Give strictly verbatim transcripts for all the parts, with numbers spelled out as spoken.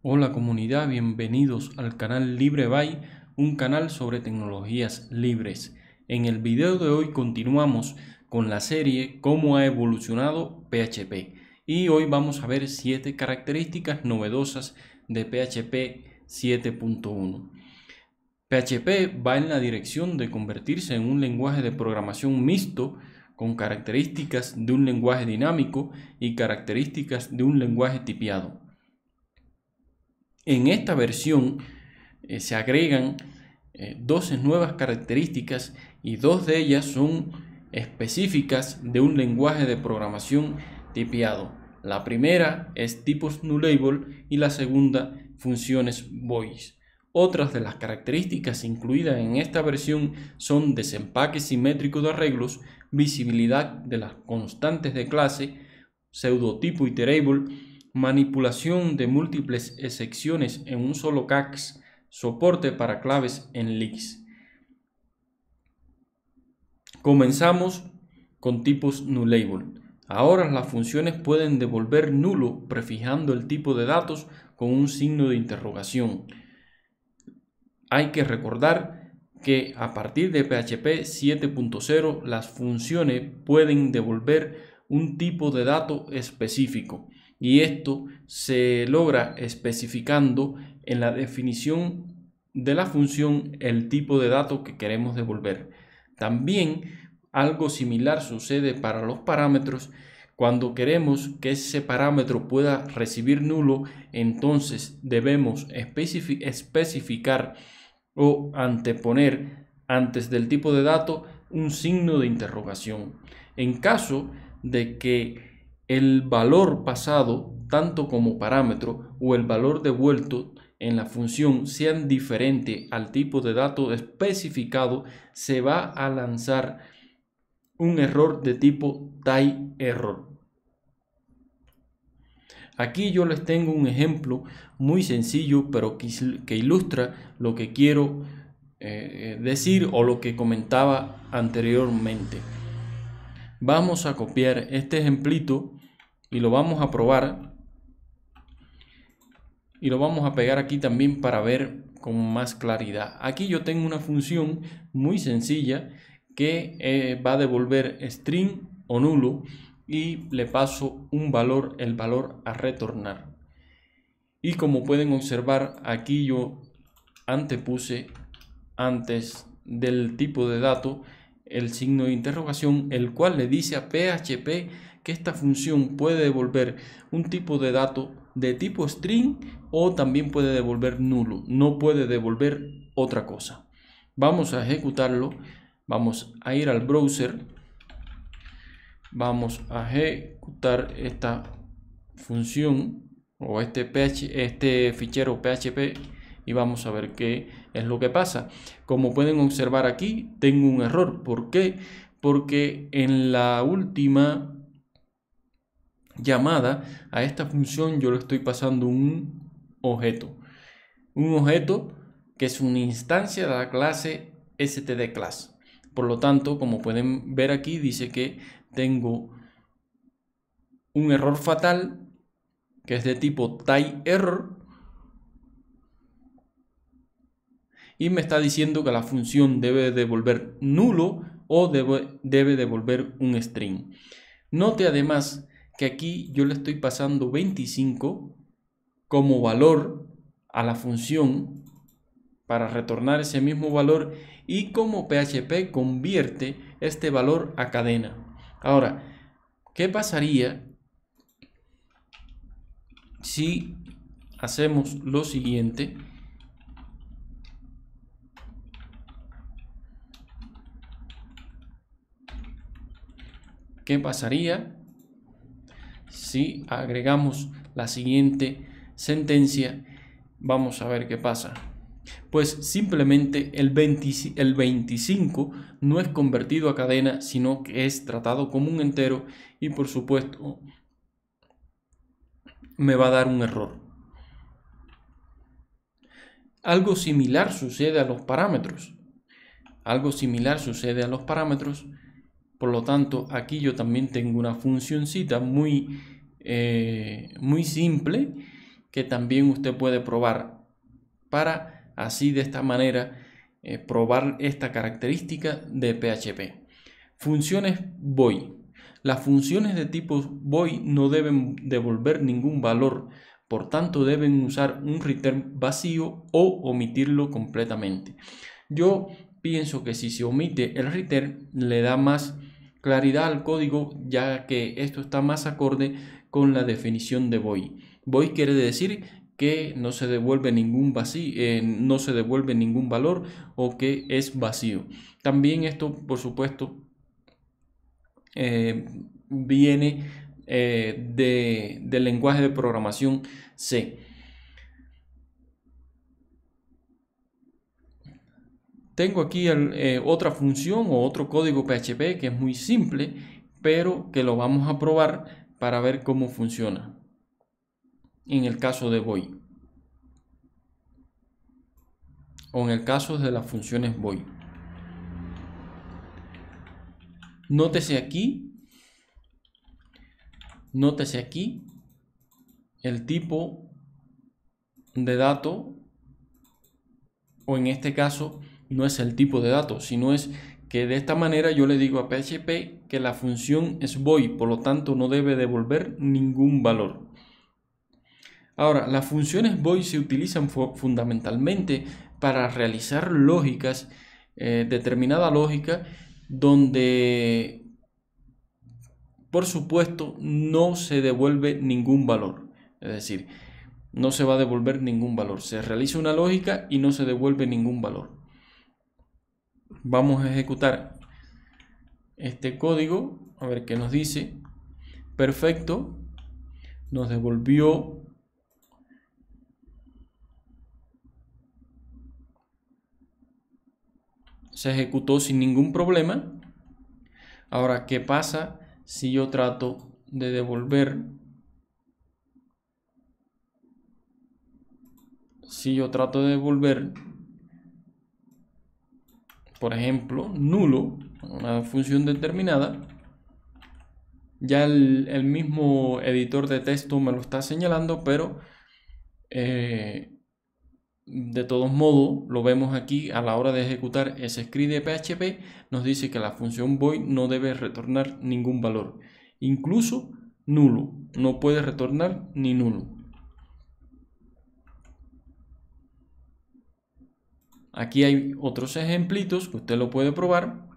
Hola comunidad, bienvenidos al canal LibreBay, un canal sobre tecnologías libres. En el video de hoy continuamos con la serie Cómo ha evolucionado P H P y hoy vamos a ver siete características novedosas de P H P siete punto uno. P H P va en la dirección de convertirse en un lenguaje de programación mixto con características de un lenguaje dinámico y características de un lenguaje tipiado. En esta versión eh, se agregan eh, doce nuevas características y dos de ellas son específicas de un lenguaje de programación tipiado. La primera es tipos nullable y la segunda funciones voice. Otras de las características incluidas en esta versión son desempaque simétrico de arreglos, visibilidad de las constantes de clase, pseudotipo iterable, manipulación de múltiples excepciones en un solo cache, soporte para claves en leaks. Comenzamos con tipos nullable. Ahora las funciones pueden devolver nulo prefijando el tipo de datos con un signo de interrogación. Hay que recordar que a partir de P H P siete punto cero las funciones pueden devolver un tipo de dato específico. Y esto se logra especificando en la definición de la función el tipo de dato que queremos devolver. También algo similar sucede para los parámetros. Cuando queremos que ese parámetro pueda recibir nulo, entonces debemos especificar o anteponer antes del tipo de dato un signo de interrogación. En caso de que el valor pasado, tanto como parámetro, o el valor devuelto en la función sean diferentes al tipo de dato especificado, se va a lanzar un error de tipo tyError. Aquí yo les tengo un ejemplo muy sencillo, pero que, que ilustra lo que quiero eh, decir o lo que comentaba anteriormente. Vamos a copiar este ejemplito y lo vamos a probar y lo vamos a pegar aquí también para ver con más claridad. Aquí yo tengo una función muy sencilla que eh, va a devolver string o nulo y le paso un valor, el valor a retornar. Y como pueden observar, aquí yo antepuse antes del tipo de dato el signo de interrogación, el cual le dice a P H P que esta función puede devolver un tipo de dato de tipo string o también puede devolver nulo, no puede devolver otra cosa. Vamos a ejecutarlo, vamos a ir al browser, vamos a ejecutar esta función o este, P H, este fichero P H P y vamos a ver qué es lo que pasa. Como pueden observar aquí, tengo un error. ¿Por qué? Porque en la última llamada a esta función yo le estoy pasando un objeto. Un objeto que es una instancia de la clase stdClass. Por lo tanto, como pueden ver aquí, dice que tengo un error fatal que es de tipo tyError. Y me está diciendo que la función debe devolver nulo o debe, debe devolver un string. Note además que aquí yo le estoy pasando veinticinco como valor a la función para retornar ese mismo valor y como P H P convierte este valor a cadena. Ahora, ¿qué pasaría si hacemos lo siguiente? ¿Qué pasaría si agregamos la siguiente sentencia? Vamos a ver qué pasa. Pues simplemente el, veinte, el veinticinco no es convertido a cadena, sino que es tratado como un entero y por supuesto me va a dar un error. Algo similar sucede a los parámetros. Algo similar sucede a los parámetros. Por lo tanto, aquí yo también tengo una funcioncita muy, eh, muy simple que también usted puede probar para así de esta manera eh, probar esta característica de P H P. Funciones void. Las funciones de tipo void no deben devolver ningún valor, por tanto deben usar un return vacío o omitirlo completamente. Yo pienso que si se omite el return le da más claridad al código, ya que esto está más acorde con la definición de void. Void quiere decir que no se devuelve ningún vacío, eh, no se devuelve ningún valor o que es vacío. También esto, por supuesto, eh, viene eh, de, del lenguaje de programación C. Tengo aquí el, eh, otra función o otro código P H P que es muy simple, pero que lo vamos a probar para ver cómo funciona en el caso de void o en el caso de las funciones void. Nótese aquí, nótese aquí el tipo de dato, o en este caso no es el tipo de datos, sino es que de esta manera yo le digo a P H P que la función es void, por lo tanto no debe devolver ningún valor. Ahora, las funciones void se utilizan fundamentalmente para realizar lógicas, eh, determinada lógica, donde por supuesto no se devuelve ningún valor. Es decir, no se va a devolver ningún valor. Se realiza una lógica y no se devuelve ningún valor. Vamos a ejecutar este código, a ver qué nos dice. Perfecto, nos devolvió se ejecutó sin ningún problema. Ahora, ¿qué pasa si yo trato de devolver si yo trato de devolver por ejemplo nulo, una función determinada? Ya el, el mismo editor de texto me lo está señalando, pero eh, de todos modos lo vemos aquí a la hora de ejecutar ese script de P H P. Nos dice que la función void no debe retornar ningún valor, incluso nulo, no puede retornar ni nulo. Aquí hay otros ejemplitos que usted lo puede probar.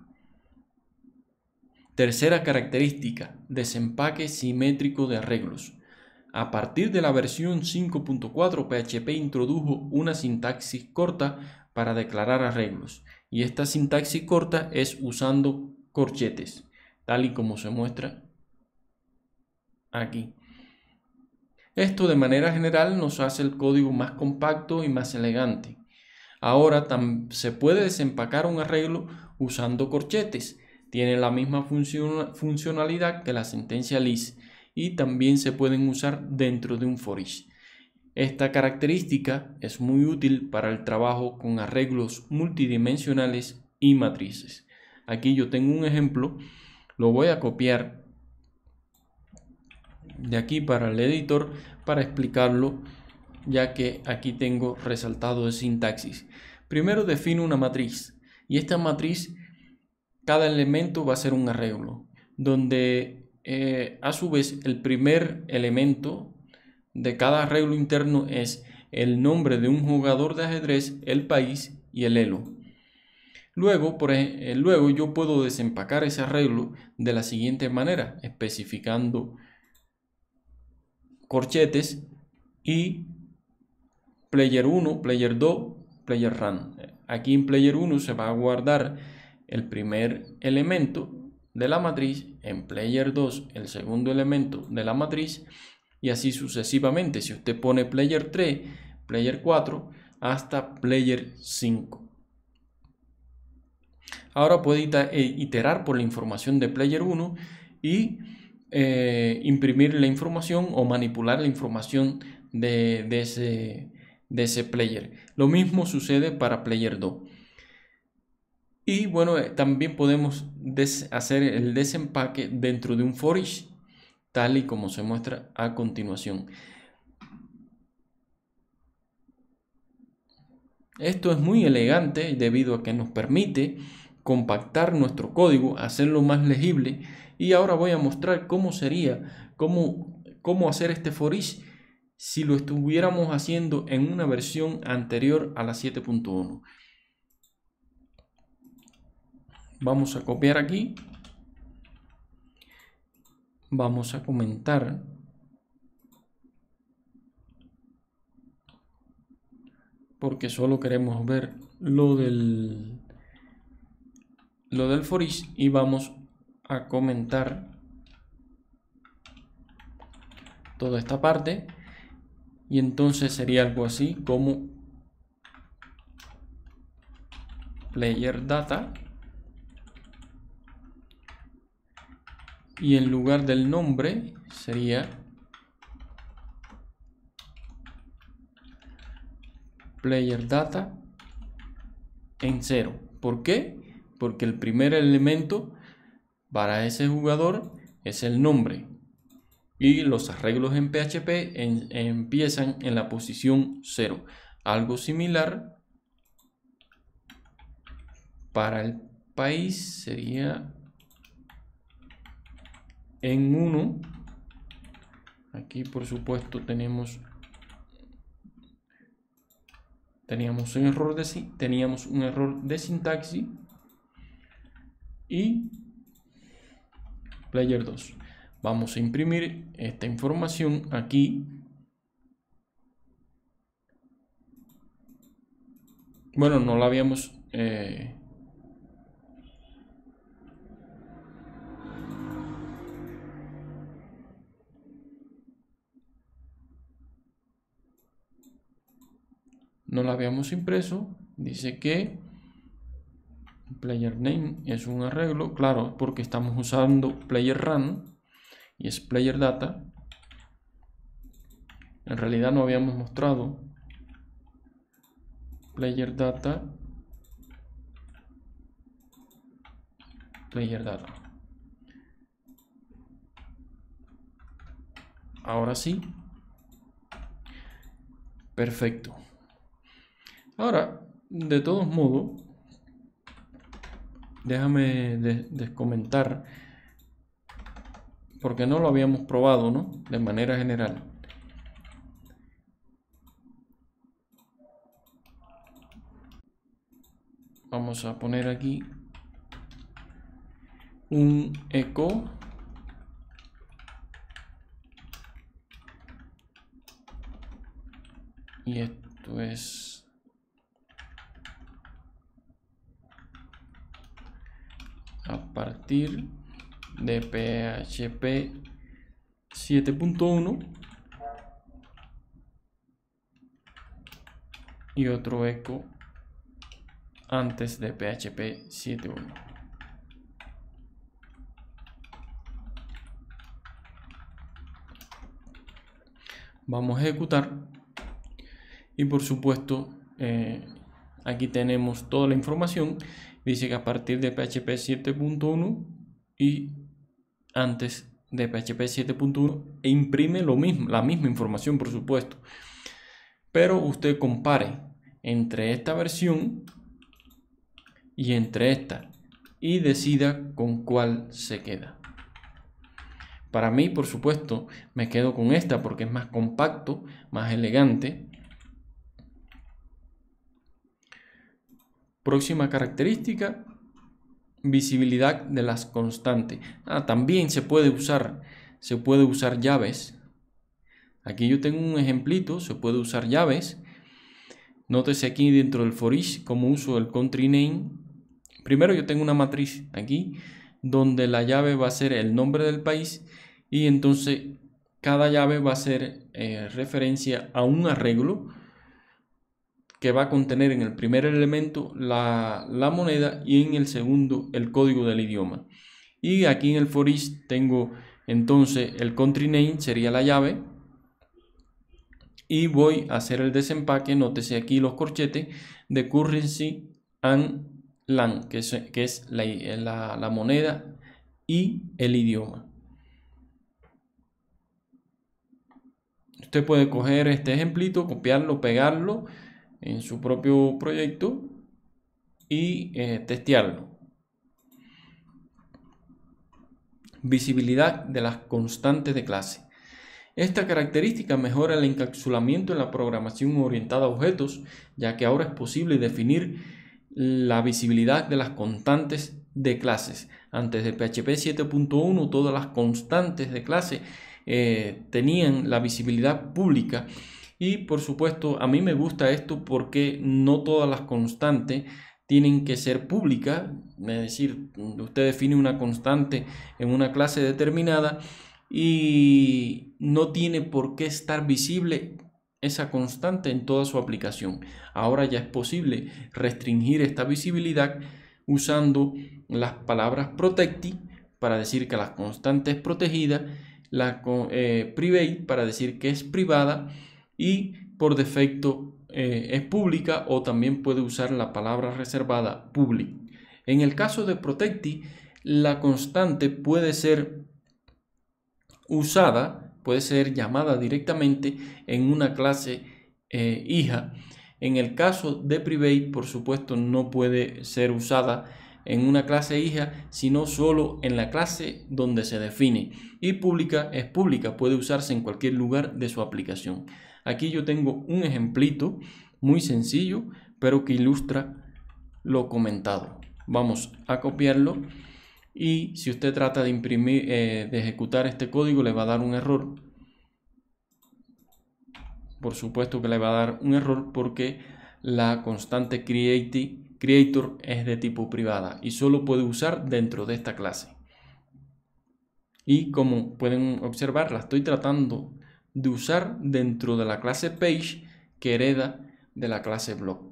Tercera característica, desempaque simétrico de arreglos. A partir de la versión cinco punto cuatro, P H P introdujo una sintaxis corta para declarar arreglos, y esta sintaxis corta es usando corchetes, tal y como se muestra aquí. Esto de manera general nos hace el código más compacto y más elegante. Ahora se puede desempacar un arreglo usando corchetes. Tiene la misma función, funcionalidad que la sentencia list y también se pueden usar dentro de un for each. Esta característica es muy útil para el trabajo con arreglos multidimensionales y matrices. Aquí yo tengo un ejemplo, lo voy a copiar de aquí para el editor para explicarlo, ya que aquí tengo resaltado de sintaxis. Primero defino una matriz y esta matriz, cada elemento va a ser un arreglo, donde eh, a su vez el primer elemento de cada arreglo interno es el nombre de un jugador de ajedrez, el país y el elo. Luego, por ejemplo, luego yo puedo desempacar ese arreglo de la siguiente manera, especificando corchetes y player uno, player dos, player run. Aquí en player uno se va a guardar el primer elemento de la matriz, en player dos el segundo elemento de la matriz y así sucesivamente. Si usted pone player tres, player cuatro hasta player cinco. Ahora puede iterar por la información de player uno y eh, imprimir la información o manipular la información de, de, ese, de ese player. Lo mismo sucede para player dos. Y bueno, también podemos hacer el desempaque dentro de un for each, tal y como se muestra a continuación. Esto es muy elegante debido a que nos permite compactar nuestro código, hacerlo más legible. Y ahora voy a mostrar cómo sería, cómo, cómo hacer este for each si lo estuviéramos haciendo en una versión anterior a la siete punto uno. Vamos a copiar aquí. Vamos a comentar. Porque solo queremos ver lo del, lo del for each y vamos a comentar toda esta parte. Y entonces sería algo así como player data, y en lugar del nombre sería player data en cero. ¿Por qué? Porque el primer elemento para ese jugador es el nombre y los arreglos en P H P en, empiezan en la posición cero. Algo similar para el país sería en uno. Aquí por supuesto tenemos teníamos un error de teníamos un error de sintaxis y player dos. Vamos a imprimir esta información aquí. Bueno, no la habíamos eh, no la habíamos impreso. Dice que player name es un arreglo, claro, porque estamos usando player run y es player data. En realidad no habíamos mostrado player data, player data. Ahora sí, perfecto. Ahora, de todos modos, déjame descomentar, porque no lo habíamos probado, ¿no? De manera general. Vamos a poner aquí un echo y esto es a partir de P H P siete punto uno y otro echo antes de P H P siete punto uno. Vamos a ejecutar y por supuesto eh, aquí tenemos toda la información. Dice que a partir de P H P siete punto uno y antes de P H P siete punto uno e imprime lo mismo, la misma información por supuesto. Pero usted compare entre esta versión y entre esta y decida con cuál se queda. Para mí, por supuesto, me quedo con esta porque es más compacto, más elegante. Próxima característica, visibilidad de las constantes. Ah, también se puede usar, se puede usar llaves. Aquí yo tengo un ejemplito, se puede usar llaves. Nótese aquí dentro del for each cómo uso el country name. Primero yo tengo una matriz aquí donde la llave va a ser el nombre del país y entonces cada llave va a ser eh, referencia a un arreglo que va a contener en el primer elemento la, la moneda y en el segundo el código del idioma. Y aquí en el for each tengo entonces el country name sería la llave y voy a hacer el desempaque. Nótese aquí los corchetes de currency and lang, que es, que es la, la, la moneda y el idioma. Usted puede coger este ejemplito, copiarlo, pegarlo en su propio proyecto y eh, testearlo. Visibilidad de las constantes de clase. Esta característica mejora el encapsulamiento en la programación orientada a objetos, ya que ahora es posible definir la visibilidad de las constantes de clases. Antes de P H P siete punto uno, todas las constantes de clase eh, tenían la visibilidad pública. Y por supuesto, a mí me gusta esto porque no todas las constantes tienen que ser públicas. Es decir, usted define una constante en una clase determinada y no tiene por qué estar visible esa constante en toda su aplicación. Ahora ya es posible restringir esta visibilidad usando las palabras protected para decir que la constante es protegida, la eh, private para decir que es privada y por defecto eh, es pública, o también puede usar la palabra reservada public. En el caso de protected, la constante puede ser usada, puede ser llamada directamente en una clase eh, hija. En el caso de private, por supuesto, no puede ser usada en una clase hija, sino solo en la clase donde se define. Y pública es pública, puede usarse en cualquier lugar de su aplicación. Aquí yo tengo un ejemplito muy sencillo, pero que ilustra lo comentado. Vamos a copiarlo. Y si usted trata de imprimir, eh, de ejecutar este código, le va a dar un error. Por supuesto que le va a dar un error porque la constante create, creator es de tipo privada y solo puede usar dentro de esta clase. Y como pueden observar, la estoy tratando de usar dentro de la clase page que hereda de la clase blog.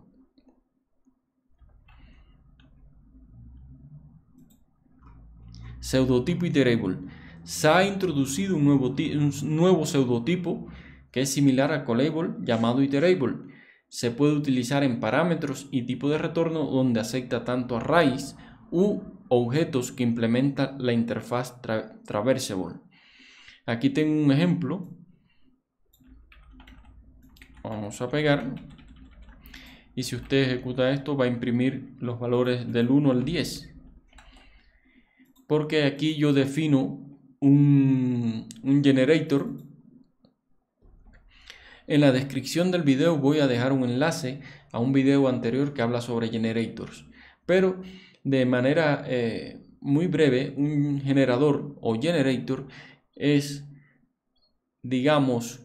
Pseudotipo iterable. Se ha introducido un nuevo, un nuevo pseudotipo que es similar a callable llamado iterable. Se puede utilizar en parámetros y tipo de retorno donde acepta tanto arrays u objetos que implementan la interfaz tra traversable. Aquí tengo un ejemplo. Vamos a pegar. Y si usted ejecuta esto, va a imprimir los valores del uno al diez. Porque aquí yo defino un, un generator. En la descripción del video voy a dejar un enlace a un video anterior que habla sobre generators. Pero de manera eh, muy breve, un generador o generator es, digamos,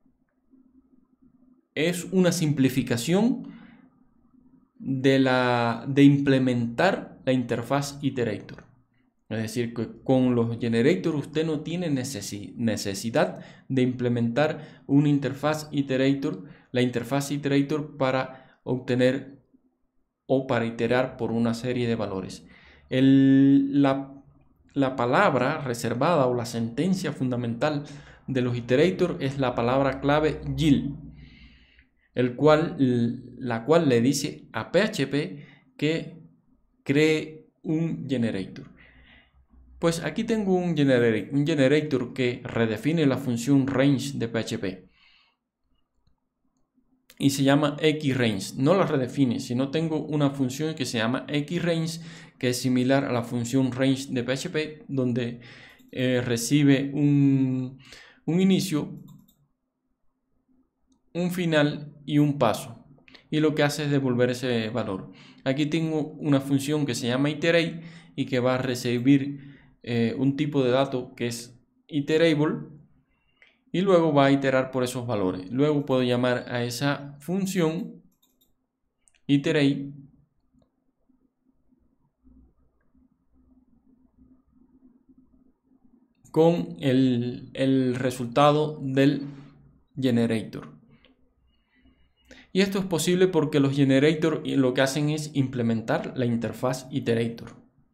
es una simplificación de, la, de implementar la interfaz iterator. Es decir, que con los generators usted no tiene necesidad de implementar una interfaz iterator, la interfaz iterator para obtener o para iterar por una serie de valores. El, la, la palabra reservada o la sentencia fundamental de los iterators es la palabra clave yield, el cual, la cual le dice a P H P que cree un generator. Pues aquí tengo un generator, un generator que redefine la función range de P H P y se llama xRange. No la redefine, sino tengo una función que se llama xRange, que es similar a la función range de P H P, donde eh, recibe un, un inicio, un final y un paso, y lo que hace es devolver ese valor. Aquí tengo una función que se llama iterate y que va a recibir Eh, un tipo de dato que es iterable y luego va a iterar por esos valores. Luego puedo llamar a esa función iterate con el, el resultado del generator. Y esto es posible porque los generators lo que hacen es implementar la interfaz iterator.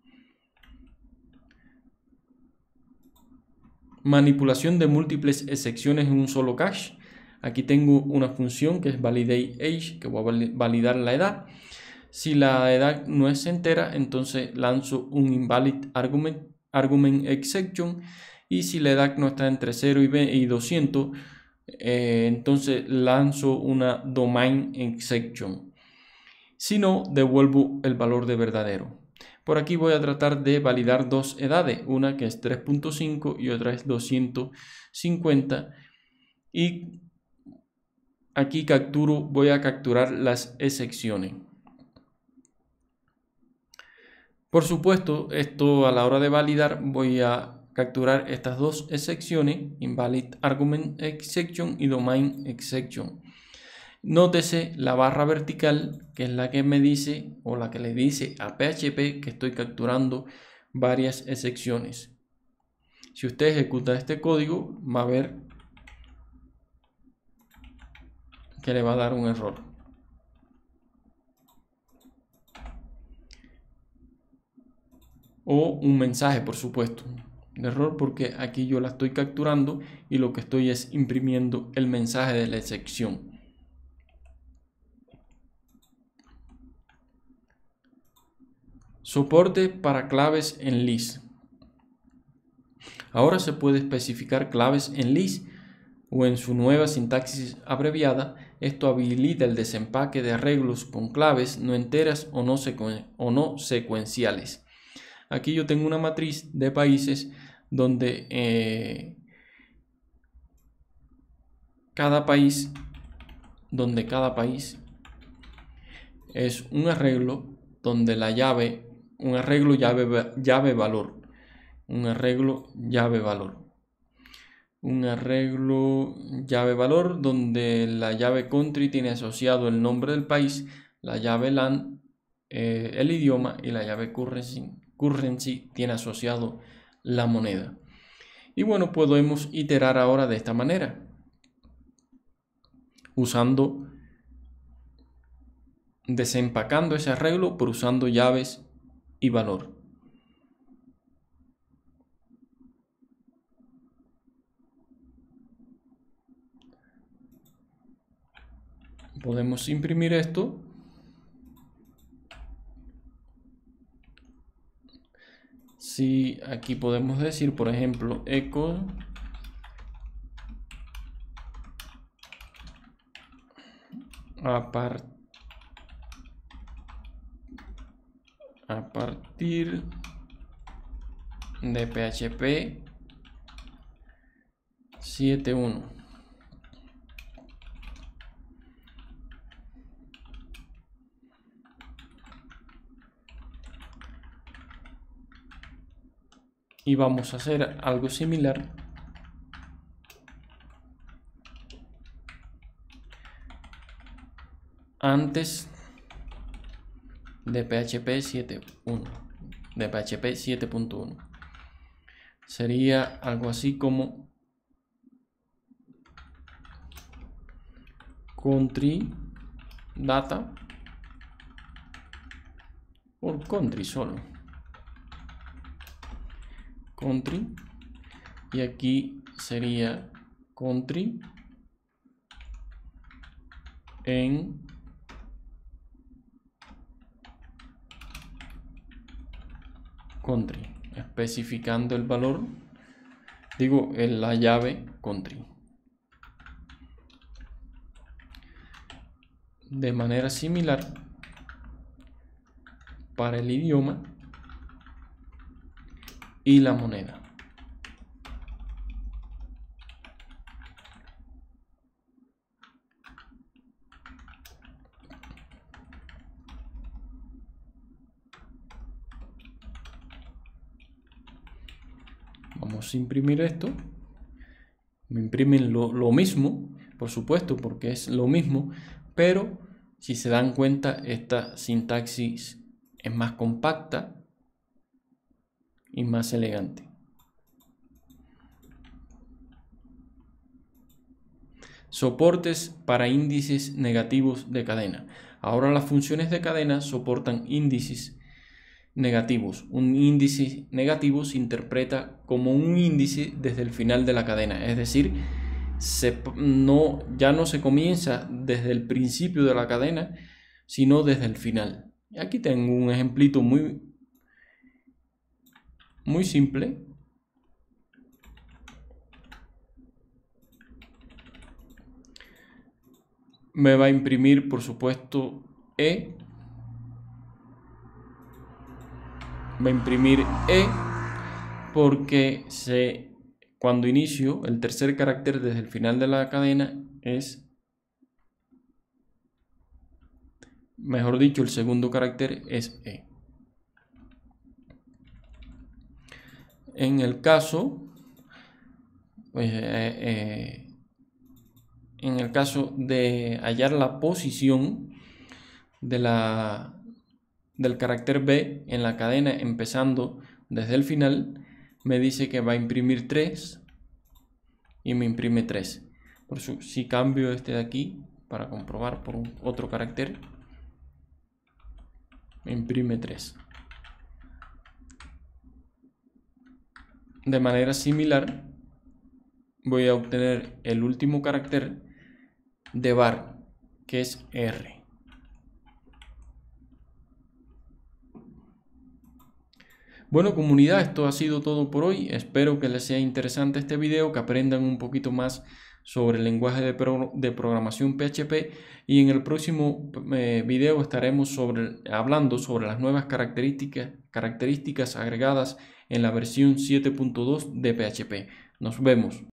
Manipulación de múltiples excepciones en un solo cache. Aquí tengo una función que es validateAge, que voy a validar la edad. Si la edad no es entera, entonces lanzo un invalid argument, argument exception. Y si la edad no está entre cero y doscientos, eh, entonces lanzo una domain exception. Si no, devuelvo el valor de verdadero. Por aquí voy a tratar de validar dos edades, una que es tres punto cinco y otra es doscientos cincuenta. Y aquí capturo, voy a capturar las excepciones. Por supuesto, esto a la hora de validar voy a capturar estas dos excepciones, invalid argument exception y domain exception. Nótese la barra vertical, que es la que me dice o la que le dice a P H P que estoy capturando varias excepciones. Si usted ejecuta este código, va a ver que le va a dar un error. O un mensaje, por supuesto, de error, porque aquí yo la estoy capturando y lo que estoy es imprimiendo el mensaje de la excepción. Soporte para claves en list. Ahora se puede especificar claves en list o en su nueva sintaxis abreviada. Esto habilita el desempaque de arreglos con claves no enteras o no, secuen o no secuenciales. Aquí yo tengo una matriz de países donde eh, cada país, donde cada país es un arreglo donde la llave, un arreglo llave, llave valor, un arreglo llave valor, un arreglo llave valor donde la llave country tiene asociado el nombre del país, la llave land, eh, el idioma, y la llave currency, currency tiene asociado la moneda. Y bueno, podemos iterar ahora de esta manera, usando, desempacando ese arreglo por usando llaves y valor. Podemos imprimir esto. Si aquí podemos decir, por ejemplo, echo a, par a partir de P H P siete punto uno. Y vamos a hacer algo similar antes de P H P siete punto uno, de P H P siete punto uno. Sería algo así como country data o country solo, country, y aquí sería country en country, especificando el valor, digo, en la llave country. De manera similar para el idioma y la moneda. Vamos a imprimir esto. Me imprimen lo, lo mismo, por supuesto, porque es lo mismo, pero si se dan cuenta, esta sintaxis es más compacta y más elegante. Soportes para índices negativos de cadena. Ahora las funciones de cadena soportan índices negativos. Un índice negativo se interpreta como un índice desde el final de la cadena, es decir, se, no, ya no se comienza desde el principio de la cadena, sino desde el final. Aquí tengo un ejemplito muy, muy simple. me va a imprimir, por supuesto, E. Va a imprimir E porque se, cuando inicio el tercer carácter desde el final de la cadena es, mejor dicho, el segundo carácter es E. En el caso, pues, eh, eh, en el caso de hallar la posición de la, del carácter B en la cadena empezando desde el final, me dice que va a imprimir tres y me imprime tres. Por eso, si cambio este de aquí para comprobar por otro carácter, me imprime tres. De manera similar, voy a obtener el último carácter de bar, que es R. Bueno, comunidad, esto ha sido todo por hoy. Espero que les sea interesante este video, que aprendan un poquito más sobre el lenguaje de, pro de programación P H P, y en el próximo eh, video estaremos sobre, hablando sobre las nuevas características, características agregadas en la versión siete punto dos de P H P. Nos vemos.